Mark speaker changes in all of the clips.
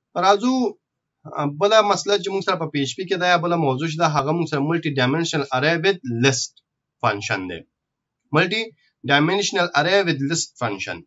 Speaker 1: راځو بل مسله چې موږ سره په پی ایچ پی کې دا بل موضوع چې دا هغه موږ سره ملټي ډایمنشنل ارے وذ لیست فنکشن دی. ملټي ډایمنشنل ارے وذ لیست فنکشن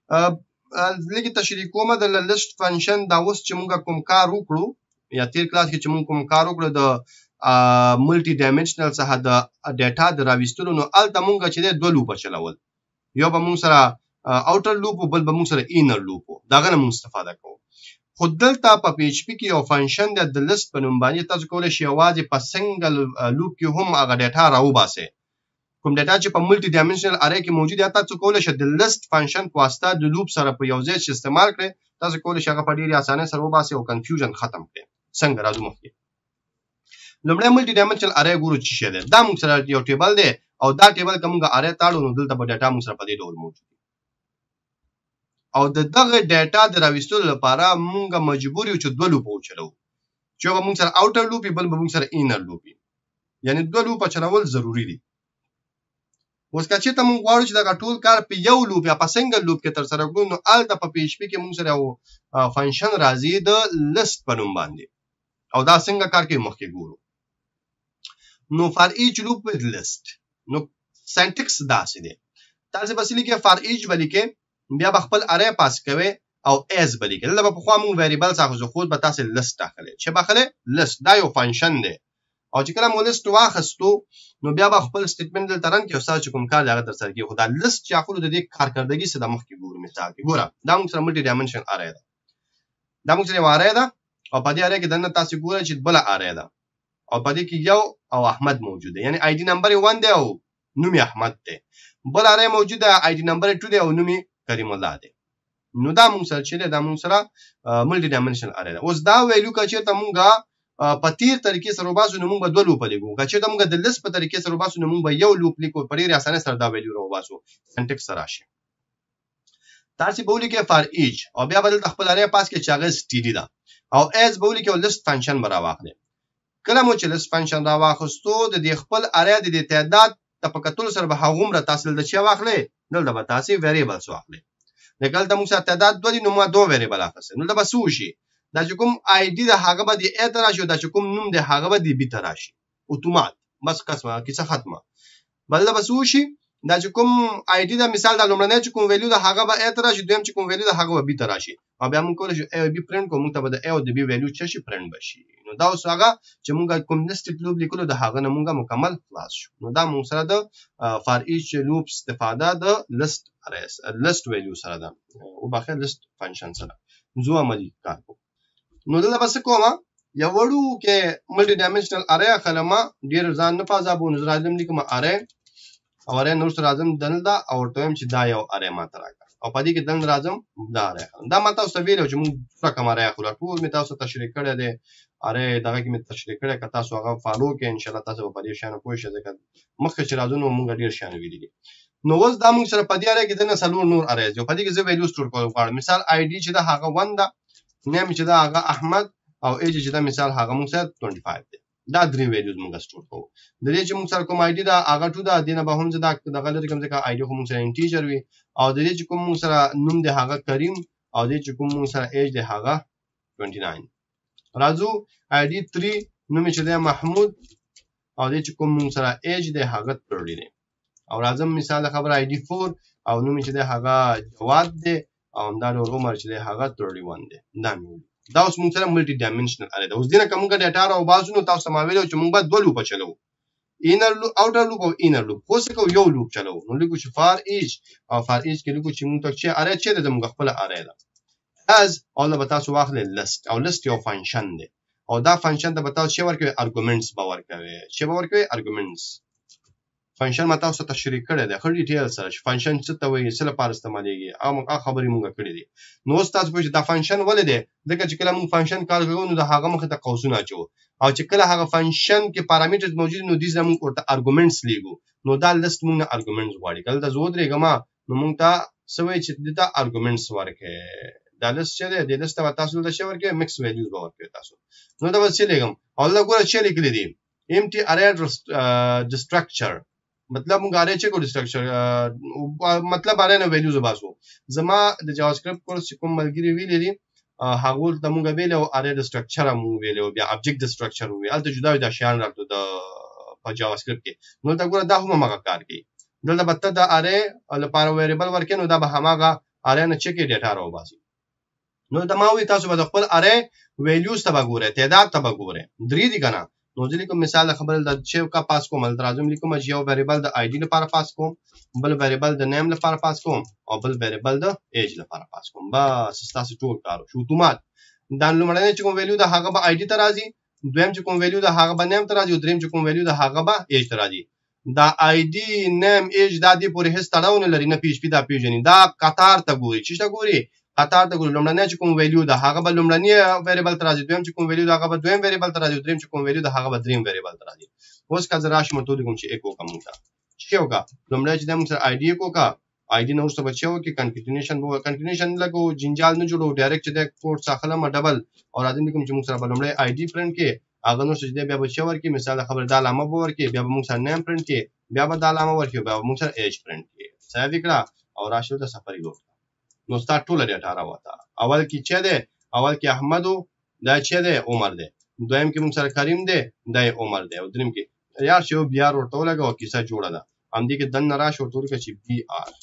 Speaker 1: لږه تشریح کوم د لیست فنکشن دا اوس چې موږ کوم کار وکړو یا تیر کلاس کې چې موږ کوم کار وکړو د ملټي ډایمنشنل څخه د ډیټا د راوستلو نو الته موږ چې دوه لوپ چلول، یو به موږ سره اوټر لوپ او بل به موږ سره اینر لوپ، داغه نه موږ استفاده کوو. خو دلته په پی ایچ پی کې یو فنکشن د لیست په نوم باندې تاسو کولای شئ یوازې په سنگل لوپ کې هم هغه ډیټا راوباسئ. کوم ډیټا چې په ملټي ډایمنشنل ارے کې موجود دی تاسو کولای شئ د لیست فنکشن په واسطه د لوپ سره په یو ځای استعمال کړئ. تاسو کولای شئ هغه په ډیره اسانه سره وباسئ او کنفیوژن ختم کړئ. څنګه راځو مخکې لومړی ملټي ډایمنشنل ارے ګورو چې شه ده. دا موږ سره یو ټیبل دی او دا ټیبل کومه ارے تاړو نو دلته په ډیټا موږ سره په دې ډول موجود دی او د دغه ډیټا د راوستلو لپاره موږ مجبور یو چې دوه لوپ وچلو، چې به موږ سره اوټر لوپ بل به موږ سره اینر لوپ، یعنی دوه لوپ چلول ضروری دي. اوس که چې ته موږ غواړو چې دا ټول کار په یو لوپ یا په سنگل لوپ کې تر سره کړو نو الته په پی ایچ پی کې موږ سره یو فنکشن راځي د لیست په نوم باندې او دا څنګه کار کوي مخکې ګورو. نو فار ایچ لوپ وذ لیست نو سنټکس داسې دی. تاسو بس لیکه فار ایچ بلیکه بیا خپل ارے پاس کوي او ایز بلیکه لکه په خوا موږ ویریبل څخه خود به تاسو لیست داخله چې بخله لیست دا یو فنکشن دی او چې کله مو لیست واخستو نو بیا خپل سټیټمنټ دلته رن کې او تاسو کوم کار هغه تر سره کې خدا لیست چې خپل د دې کارکړدګي څخه مخکې ګورو. مثال کې ګوره دا موږ سره ملټي ډایمنشن ارے ده، دا موږ سره ارے ده او په دې ارے کې دنه تاسو ګوره چې بل ارے ده او په دې کې یو او احمد موجود دی، یعنی آی ډي نمبر 1 دی او نوم احمد دی. بل ارے موجود دی آی ډي نمبر 2 دی او نوم کریم الله دی. نو دا موږ سره چې دا موږ سره ملټي ډایمنشنل ارے ده. اوس دا ویلیو کچې ته موږ په تیر طریقې سره وباسو نو موږ به دوه لوپ لیکو، کچې ته موږ د لیست په طریقې سره وباسو نو موږ به یو لوپ لیکو. په ډیره اسانه سره دا ویلیو راوباسو. سنټکس راشي تاسو به ولیکئ فار ایچ او بیا بدل خپل ارے پاس کې چاغه سټیډي ده او ایز به ولیکئ لیست فنکشن برا واخلئ. کله مو چې لیست فنکشن را واخستو د دې خپل ارے د تعداد د پکتل سره به هغومره تاسو د چا واخلئ دلته به تاسو ویریبلز واخلئ. لکه دلته موږ سره تعداد دوه دي نو موږ دوه ویریبل اخلو. نو دا به څه شي دا چې کوم آی ډي د هغه به د ا تر راشي دا چې کوم نوم د هغه به د بي تر راشي اتومات بس قسمه کیسه ختمه. بل دا به څه شي دا چې کوم آی ډي د مثال د لومړنۍ چې کوم ویلیو د هغه به ا تر راشي دویم چې کوم ویلیو د هغه به بي تر راشي او بیا موږ کولای شو ا بي پرنٹ کوو موږ ته به د ا او د بي ویلیو چې پرنٹ بشي. نو دا اوس هغه چې موږ کوم لیست لوپ لیکلو د هغه نه موږ مکمل خلاص شو. نو دا موږ سره د فار ایچ لوپ استفاده د لیست اريس لیست ویلیو سره ده او باخره لیست فنکشن سره زو عملی کار کوو. نو دلته بس کومه یو وړو کې ملټي ډایمنشنل ارے کلمه ډیر ځان نه پازابو نظر اعظم لیکم ارے او ارے نور سره اعظم دلدا او ټویم چې دا یو ارے ماته راکړه او پدې کې دند اعظم دا ارے دا ماته اوس ویلو چې موږ رقم ارے خو ټول می تاسو تشریح کړی دی ارے دغه کې می تشریح کړی که تاسو هغه فالو کې ان شاء الله تاسو په دې شان پوه شئ ځکه مخکې چې راځو نو موږ ډیر شان ویلي دي. نو اوس دا موږ سره پدې ارے کې دنه سلور نور ارے جو پدې کې زه ویلیو سٹور کوم. مثال آی ډي چې دا هغه 1 دا نیم چې دا هغه احمد او ایج چې دا مثال هغه موږ سره 25 دی. دا درې ویلیوز موږ سٹور کوو. د دې چې موږ سره کوم آی ډي دا هغه 2 دا دینه به هم زه دا دغه لري کوم ځکه آی ډي خو موږ سره انټیجر وي او د دې چې کوم موږ سره نوم دی هغه کریم او د دې چې کوم موږ سره ایج دی هغه 29. راځو آی ډي 3 نوم چې دی محمود او د دې چې کوم موږ سره ایج دی هغه 30 دی. او راځم مثال خبر آی ډي 4 او نوم چې دی هغه جواد دی او دا ډول عمر چې دی هغه 31 دی. دا دا اوس موږ سره ملټي ډایمنشنل ارے ده. اوس دینه کومه ډیټا راو باسو نو تاسو ما ویلو چې موږ به دوه لوپ چلو اینر لوپ اوټر لوپ او اینر لوپ. خو څه کو یو لوپ چلو نو لیکو چې فار ایچ او فار ایچ کې لیکو چې موږ ته چې ارے چې د موږ خپل ارے ده از اول به تاسو واخلې لیست او لیست یو فنکشن دی او دا فنکشن ته به تاسو چې ورکوي ارګومنټس به ورکوي چې به ورکوي ارګومنټس. فنکشن ما تاسو ته تشریح کړی دی خو ډیټیل سره فنکشن څه ته وایي څه لپاره استعمالیږي هغه خبرې موږ کړې دي. نو تاسو په دا فنکشن ولې دی ځکه چې کله موږ فنکشن کار کوو نو د هغه مخه ته قوسونه اچو او چې کله هغه فنکشن کې پارامټرز موجود نو دې زموږ ورته ارګومنټس لیکو نو دا لیست موږ نه ارګومنټس غواړي. کله دا زو درېګما نو موږ ته سوي چې دته ارګومنټس ورکې دا لیست چې دی د لیست ته تاسو ته شي ورکې مکس ویلیوز به ورکې تاسو. نو دا وڅ لګم او دا ګوره چې لیکل دي empty array structure मतलब موږ اره چې کوډ سټرکچر مطلب اره نه ویلیوز باسو. زما د جاوا سکرپټ کورس کوم ملګری ویلې دي هغه ته موږ ویلو اره د سټرکچر موږ ویلو بیا ابجیکټ د سټرکچر وی الته جدا جدا شیان راځي د په جاوا سکرپټ کې نو دا ګوره دا هم هغه کار کوي دلته به ته د اره لپاره ویریبل ورکې نو دا به هماغه اره نه چکی ډیټا راوباسي نو دا ما وی تاسو به د خپل اره ویلیوز ته وګورئ تعداد ته وګورئ درې دي کنه نو ځکه کوم مثال خبره د چې کا پاس کوم لازم لیکم چې یو ویریبل د آی ډی لپاره پاس کوم بل ویریبل د نیم لپاره پاس کوم او بل ویریبل د ایج لپاره پاس کوم بس تاسو ټول کارو شو اتومات دا لومړنی چې کوم ویلیو د هغه به آی ډی ته راځي دویم چې کوم ویلیو د هغه به نیم ته راځي او دریم چې کوم ویلیو د هغه به ایج ته راځي دا آی ډی نیم ایج دا دی پورې هیڅ تړاو نه لري نه پی ایچ پی دا پیژني دا قطار ته ګوري چې تا ګوري قطار ته ګوري لومړنی چې کوم ویلیو د هغه به لومړنی ویریبل ته راځي دویم چې کوم ویلیو د هغه به دویم ویریبل ته راځي دریم چې کوم ویلیو د هغه به دریم ویریبل ته راځي اوس کا زرا شمه تو کوم چې ایکو کوم تا چې وکا لومړی چې موږ سره آی ډی کو کا آی ډی نو څه بچو کې کنټینیوشن لګو جنجال نه جوړو ډایرکټ چې د کوډ څخه ما ډبل او راځي کوم چې موږ سره لومړی آی ډی پرنٹ کې هغه نو چې بیا بچو ورکی مثال خبر د علامه به ورکی بیا موږ سره نیم پرنٹ کې بیا به د علامه ورکی بیا موږ سره ایج پرنٹ کې څه وکړه او راشه د سفر یو نو ستا ټول ډیټا راوته اول کې چې ده اول کې احمدو دا چې ده عمر ده دویم کې موږ سره کریم ده دای عمر ده او دریم کې یار شو بیا ورته لګاو کیسه جوړه ده ام دې کې دن راشه ورته کې چې بي ار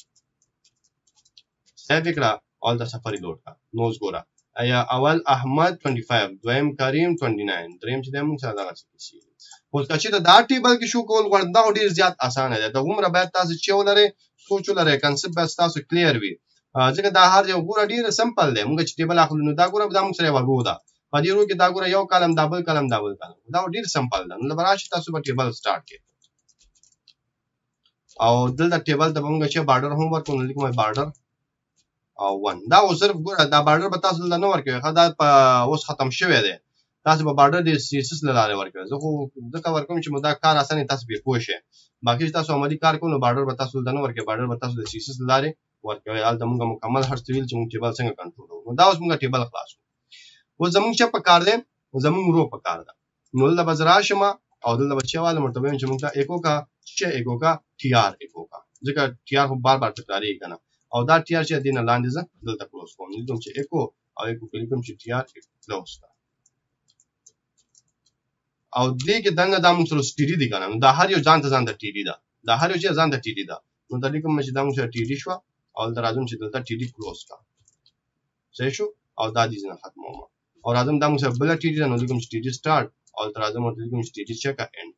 Speaker 1: څه وکړه اول د سفر لوډ کا نوز ګورا ایا اول احمد 25 دویم کریم 29 دریم چې موږ سره دغه څه اوس چې دا ټیبل کې شو کول غواړم دا ډیر زیات اسانه ده دا عمر باید تاسو چې ولرئ سوچ ولرئ کنسپټ به تاسو کلیر وي ځکه دا هر یو ګوره ډیر سمپل دی موږ چې ټیبل اخلو نو دا ګوره دا موږ سره ورغو دا په دې ورو کې دا ګوره یو کالم دابل کالم دا ډیر سمپل ده نو برابر تاسو به ټیبل سٹارټ کړئ او دلته ټیبل ته موږ چې بارډر هم ورکو نو لیکم بارډر او 1 دا صرف ګوره دا بارډر به تاسو نه ورکوي خدا اوس ختم شوی دی تاسو به بارډر د سی اس اس لاره ورکوي زه خو ځکه ورکوم چې مدا کار اسانه تاسو به پوه شئ باقي تاسو عملی کار کوئ نو بارډر به تاسو نه ورکوي بارډر به تاسو د سی اس اس لاره ورکوي الته موږ مکمل هر څه ویل چې موږ ټیبل څنګه کنټرول نو دا اوس موږ ټیبل خلاص و زموږ چې په کار دی زموږ رو په کار ده نو د بازار شمه او د بچیواله مرتبه چې موږ ایکو کا چې ایکو کا ټی آر ایکو کا ځکه ټی آر بار بار تکراری کنه او دا ټی آر چې دینه لاندې ځه دلته کلوز کوم نو چې ایکو او ایکو کلیکم چې ټی آر کلوز کا او دې کې دنه د موږ سره ټی ډی دی کنه دا هر یو ځان ته ځان د ټی ډی دا دا هر یو ځان ته ټی ډی دا نو د لیکم چې دا موږ سره ټی ډی شو او د راځم چې دلته ټی ډی کلوز کا صحیح شو او دا دې نه ختموم او راځم دا موږ سره بل ټی ډی نو لیکم چې ټی ډی سٹارټ او راځم او لیکم چې ټی ډی چیک اینڈ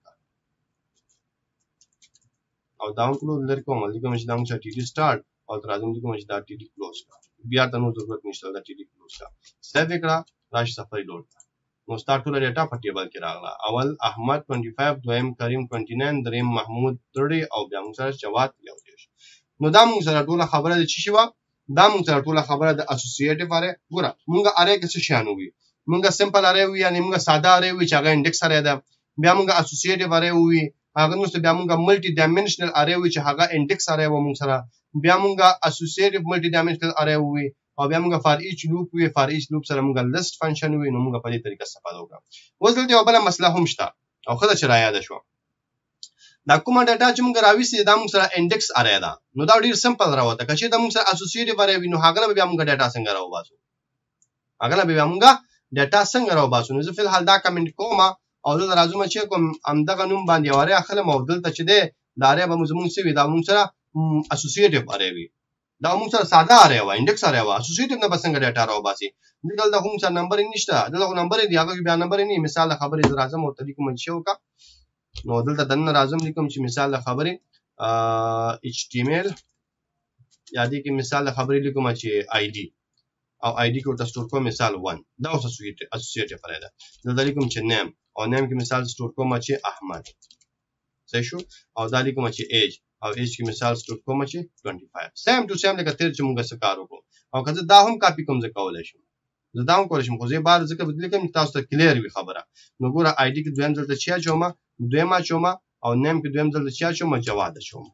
Speaker 1: او دا موږ لرکو لیکم چې دا موږ سره ټی ډی سٹارټ او راځم لیکم چې دا ټی ډی کلوز کا بیا ته نو ضرورت نشته دا ټی ډی کلوز کا سیو وکړه راشه سفر لوډ نو سٹارټ ټول ډیټا په ټیبل کې راغله اول احمد 25 دویم کریم 29 دریم محمود 30 او بیا موږ سره جواد یو دی نو دا موږ سره ټول خبره د چی شو دا موږ سره ټول خبره د اسوسییټیو اره ګوره موږ اره کې څه شانو وي موږ سمپل اره وي یعنی موږ ساده اره وي چې هغه انډیکس اره ده بیا موږ اسوسییټیو اره وي هغه نو بیا موږ ملټي ډایمنشنل اره وي چې هغه انډیکس اره و موږ سره بیا موږ اسوسییټیو ملټي ډایمنشنل اره وي او بیا موږ فار ایچ لوپ وی فار ایچ لوپ سره موږ لیست فنکشن وی نو موږ په دې طریقه استفاده وکړو اوس دلته یو بل مسله هم شته او خدای چې را یاد شو دا کوم ډاټا چې موږ راوېسي دا موږ سره انډیکس اره ده نو دا ډیر سمپل راوته چې دا موږ سره اسوسییټیو اره وی نو هغه بیا موږ ډاټا څنګه راوباسو هغه بیا موږ ډاټا څنګه راوباسو نو زه فل حال دا کمنټ کوم او دا راځم چې کوم امدغه نوم باندې واره اخله موډل ته چې ده دا اره به موږ سوي دا موږ سره اسوسییټیو اره وی دا موږ سره ساده اره و انډیکس اره و اسوسییټیو نه بسنګ ډاټا راوباسي دغه هم سره نمبر نشته دغه نمبر دی هغه بیا نمبر نه مثال خبرې راځم او طریقو منشو کا نو دلته دنه راځم لیکم چې مثال خبرې HTML یا دې کې مثال خبرې لیکم چې ID او ID کې ورته سٹور کوم مثال 1 دا اوس اسوسییټیو اره ده دلته لیکم چې نیم او نیم کې مثال سٹور کوم چې احمد صحیح شو او دا لیکم چې ایج او ایج کې مثال سٹور کوم چې 25 سیم ټو سیم لکه تیر چې موږ څه کار وکړو او کله دا هم کاپی کوم ځ کولای شم زه دا هم کولای شم خو زه بار ځکه بدل کوم تاسو ته کلیر وي خبره نو ګوره آی ډی کې دویم ځل ته چیا چوما دویمه چوما او نیم کې دویم ځل ته چیا چوما جواد چوما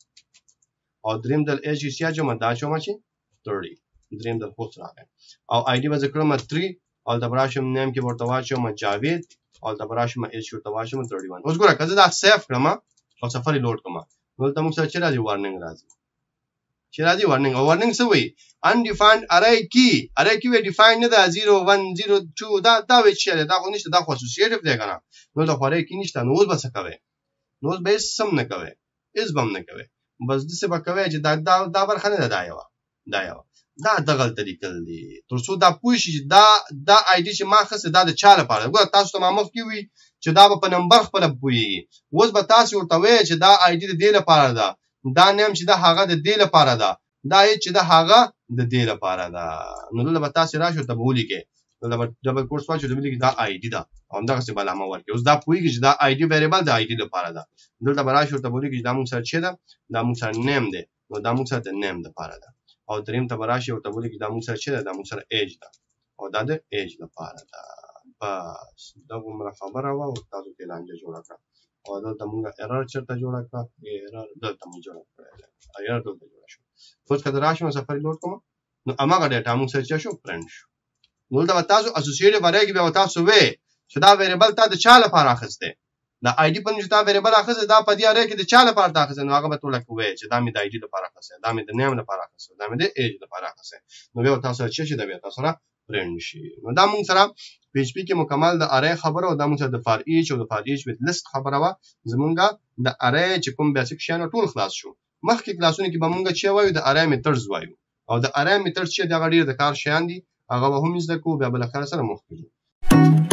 Speaker 1: او دریم ځل ایج چیا چوما دا چوما چې 30 دریم ځل پوسټ راغی او آی ډی وځ کړم 3 او د براشم نیم کې ورته واچوم جاوید او د براشم ایج ورته واچوم 31 اوس ګوره کله دا سیف کړم او سفر لوډ کړم نو ته موږ سره چې راځي وارننګ راځي چې راځي warning او warning څه وایي undefined array key وی define نه ده 0 1 0 2 دا وی چې دا خو نشته دا خو associative دی کنه نو دا خو array key نشته نو اوس به څه کوي نو اوس به سم نه کوي اس بم نه کوي بس د څه به کوي چې دا برخه نه ده دا یو دا دغه طریقې دي ترڅو دا پوه شي دا آی ډي چې ما خسته دا د چا لپاره ګوره تاسو ته ما مخکې وي چې دا په نمبر خپل پوهیږي اوس به تاسو ورته وایي چې دا آی ډي د دې لپاره ده دا نیم چې دا هغه د دې لپاره ده دا چې دا هغه د دې لپاره ده نو دلته به تاسو راشي ورته به ولیکئ دلته ډبل کوټ واچو ته ولیکئ دا آی ډي ده همدغه څه به علامه ورکړي اوس دا پوهیږي چې دا آی ډي ویریبل د آی ډي لپاره ده دلته به راشي ورته به ولیکئ چې دا موږ سره چې ده دا موږ سره نیم دی نو دا موږ سره د نیم لپاره ده او دریم ته براشي او ته ولي چې دا موږ سره چې دا موږ سره ایج ده او دا د ایج لپاره ده بس دا کومه خبره وا او تاسو ته لانجه جوړه کړه او دا موږ ایرر چرته جوړه کړه ایرر دلته موږ جوړه کړه ایرر دلته جوړه شو فوت کړه راشي نو سفر لوډ کوم نو اماګه ډیټا موږ سره شو پرنټ شو نو دا تاسو اسوسییټ وایي کې به تاسو وې چې دا ویریبل ته د چا لپاره اخسته دا آی ډي په نشته ویریبل اخسته دا په دې اړه کې د چا لپاره اخسته نو هغه به ټول کوي چې دا مې د آی ډي لپاره اخسته دا مې د نیم لپاره اخسته دا مې د ایج لپاره اخسته نو به تاسو چې دا به تاسو را پرنټ شي نو دا موږ سره پی ایچ پی کې مکمل د اره خبره او دا موږ سره د فار ایچ او د فار ایچ وذ لیست خبره وا زمونږه د اره چې کوم بیسیک شان ټول خلاص شو مخکې کلاسونه کې به موږ چې وایو د اره میتھډز وایو او د اره میتھډز چې د غړي د کار شان دي هغه هم زده کو بیا بل خلاص سره مخکې